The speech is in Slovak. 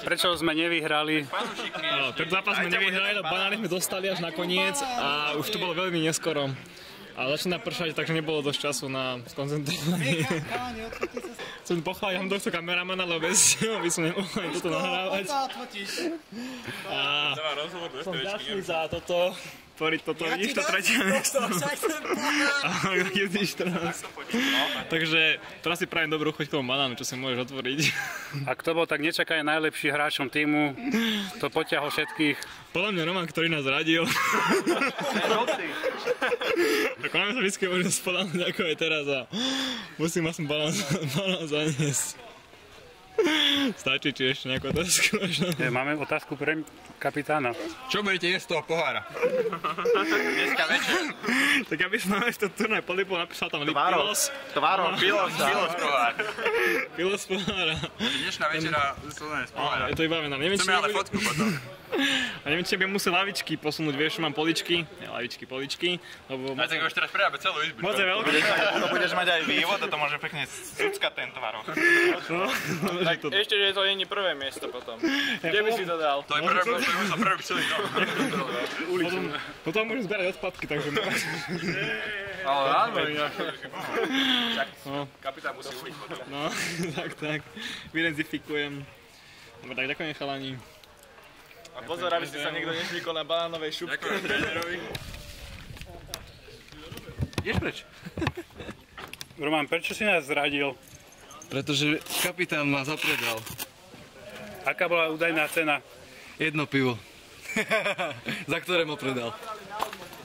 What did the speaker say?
Prečo sme nevyhrali? Pred zápas sme nevyhrali, no banány sme dostali až nakoniec a už to bolo veľmi neskoro. A začína pršať, takže nebolo dosť času na skoncentrovanie. Chcem pochváliť Hamdorfsa kameramana, lebo bez neho by som nemohol ani toto nahrávať. A som vďačný za toto. Tvoriť toto, vidíš to tretie miesto. Ahoj, 2014. Takže teraz si pravím dobrú chuť k tomu banánu, čo si môžeš otvoriť. A kto bol tak nečakaj najlepší hráčom týmu, to potiahol všetkých. Podľa mňa Roman, ktorý nás radil. Tak máme sa vždy môžem spoľahnúť ako je teraz a musím aspoň banán zaniesť. Stačí, či ešte nejakú otázku? Máme otázku pre kapitána. Čo budete jesť z toho pohára? Dneska večer. Tak aby som na to turnaj polipol napísal tam Pilos pohár. Pilos pohára. Dnešná večera z pohára. Je to iba nám. Chceme ale fotku potom. A neviem, či budem musieť lavičky posunúť, vieš, mám poličky. Nie, lavičky, poličky. A tak už teraz prerábe celú izbu. Moc je veľký. Budeš mať aj vývod a to môže pekne súckať ten tvarok. Tak ešte, že to nie je prvé miesto potom. Kde by si to dal? To je prvý celý dom. Potom môžem zberať odpadky, takže... Ale áno, inak. Kapitán musí uliť potom. No, tak. Vyrenzifikujem. Dobre, tak ďakujem chalani. A pozor, aby ste sa niekto nešvíkol na banánovej šupke. Ďakujem trénerovi. Ideš preč? Roman, prečo si nás zradil? Pretože kapitán ma zapredal. Aká bola údajná cena? 1 pivo. Za ktoré ma predal.